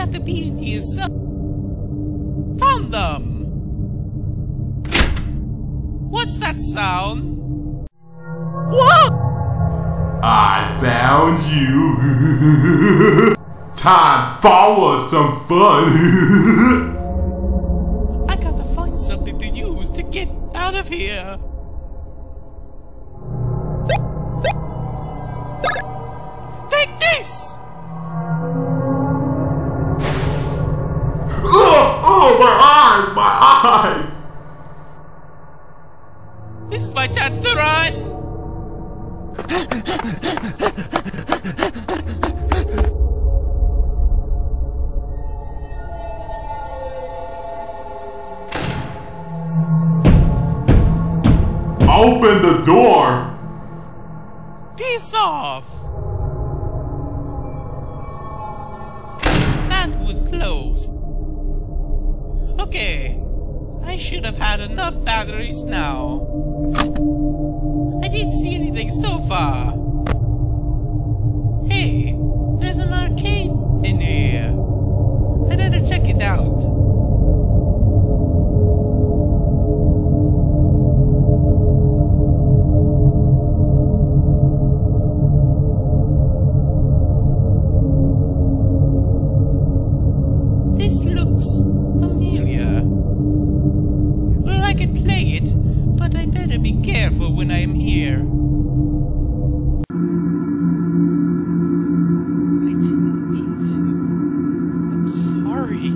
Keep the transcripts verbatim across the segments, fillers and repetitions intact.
had to be in here, so... Found them! What's that sound? What? I found you! Time for some fun! I gotta find something to use to get out of here! Take this! Oh, oh, my eyes! My eyes! This is my chance to run! Open the door! Peace off! That was close. Okay, I should have had enough batteries now. I didn't see anything so far. Hey, there's an arcade in here. I better check it out. This looks familiar. Well, I could play it, but I better be careful when I am here. I didn't mean to. I'm sorry.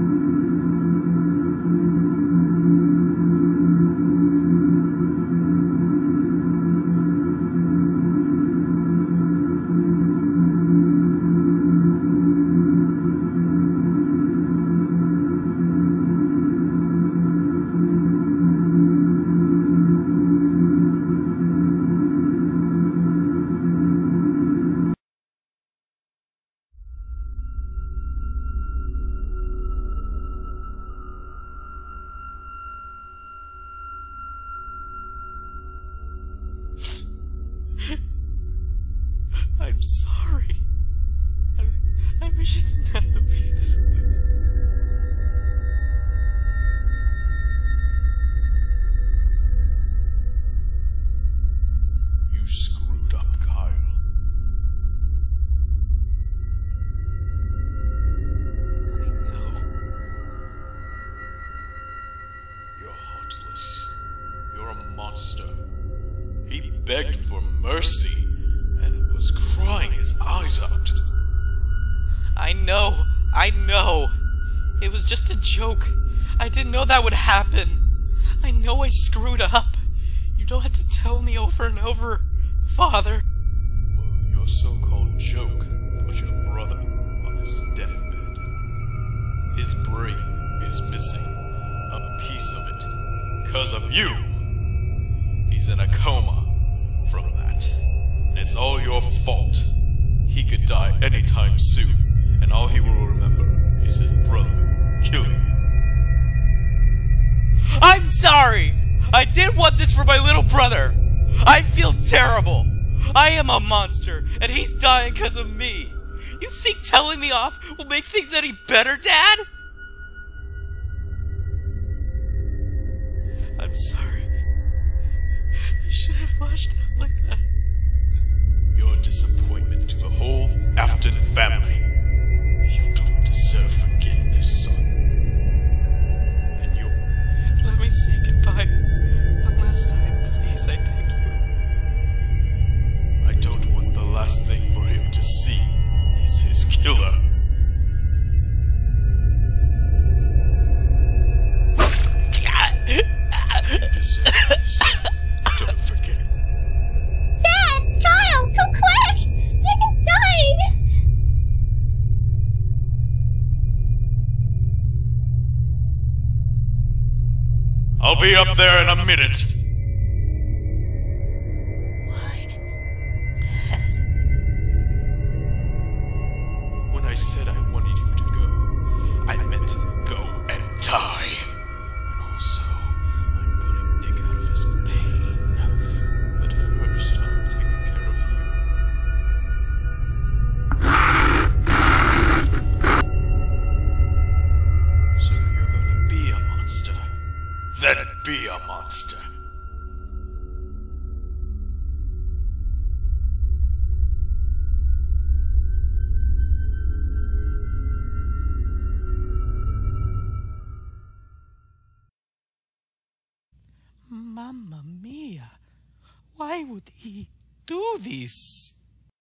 I'm sorry. I, I wish it didn't have to be this way. You screwed up, Kyle. I know. You're heartless. You're a monster. He begged for mercy and was crying his eyes out. I know. I know. It was just a joke. I didn't know that would happen. I know I screwed up. You don't have to tell me over and over, Father. Well, your so-called joke put your brother on his deathbed. His brain is missing. A piece of it. Because of you. He's in a coma from that. And it's all your fault. He could die anytime soon, and all he will remember is his brother killing him. I'm sorry! I did want this for my little brother! I feel terrible! I am a monster, and he's dying because of me! You think telling me off will make things any better, Dad? I'm sorry. I should have lashed out like that. You're a disappointment to the whole Afton family. You don't deserve forgiveness, son. And you're... Let me say goodbye. One last time, please, I beg you. I don't want the last thing for him to see is his killer. You deserve this. Don't forget it. Dad! Kyle! Come quick! You're dying! I'll be up there in a minute. Why, Dad? When I said I wanted you to go, I meant go and die. And also, I'm putting Nick out of his pain. But first, I'm taking care of you. Why would he do this?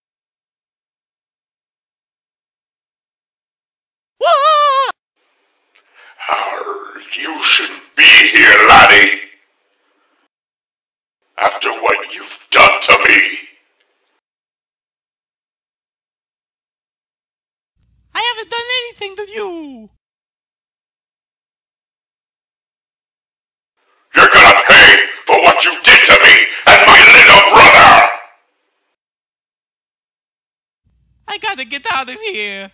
Arr, you shouldn't be here, laddie. After what you've done to me. I haven't done anything to you! You're gonna pay for what you did to me and my little brother! I gotta get out of here!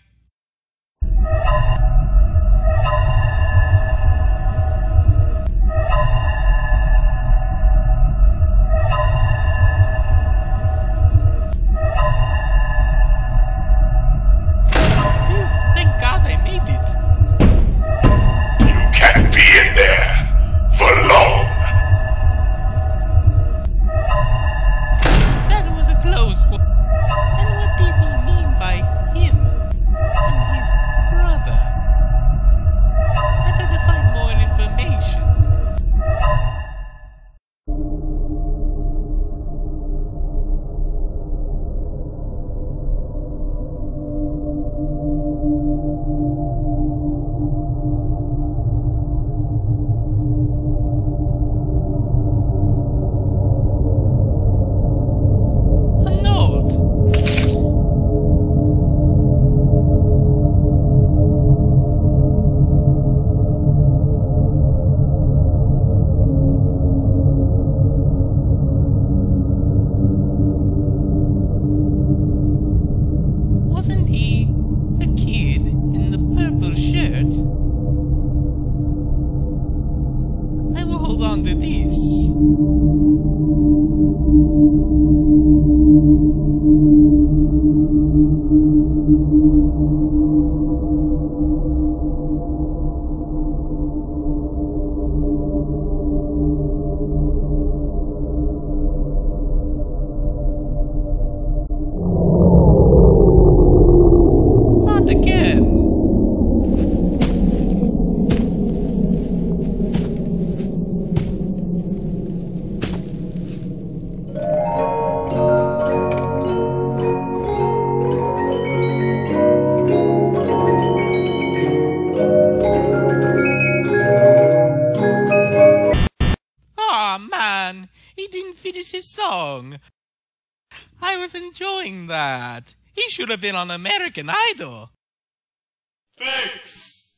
Thank God I made it! You can't be in there for long. That was a close one. And what did he mean by him and his brother? I better find more information. A note. Wasn't he the kid in the purple shirt? I will hold on to this. Not again. Aw, man, he didn't finish his song. I was enjoying that. He should have been on American Idol. Thanks!